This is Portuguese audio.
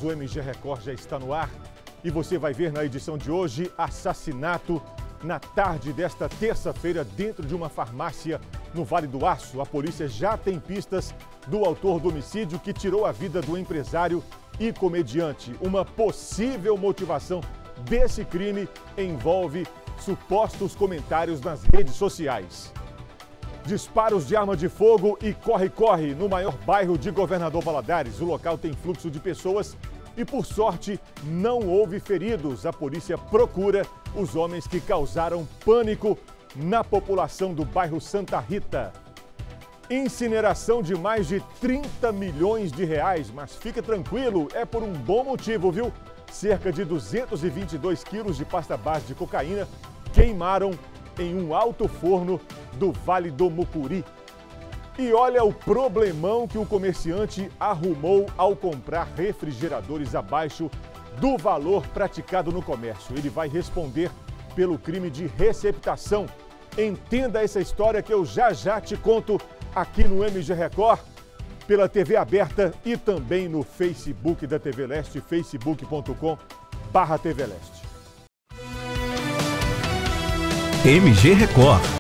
O MG Record já está no ar e você vai ver na edição de hoje assassinato na tarde desta terça-feira dentro de uma farmácia no Vale do Aço. A polícia já tem pistas do autor do homicídio que tirou a vida do empresário e comediante. Uma possível motivação desse crime envolve supostos comentários nas redes sociais. Disparos de arma de fogo e corre-corre no maior bairro de Governador Valadares. O local tem fluxo de pessoas e, por sorte, não houve feridos. A polícia procura os homens que causaram pânico na população do bairro Santa Rita. Incineração de mais de 30 milhões de reais, mas fica tranquilo, é por um bom motivo, viu? Cerca de 222 quilos de pasta base de cocaína queimaram em um alto forno do Vale do Mucuri. E olha o problemão que o comerciante arrumou ao comprar refrigeradores abaixo do valor praticado no comércio. Ele vai responder pelo crime de receptação. Entenda essa história que eu já te conto aqui no MG Record, pela TV aberta e também no Facebook da TV Leste, facebook.com/TV Leste. MG Record.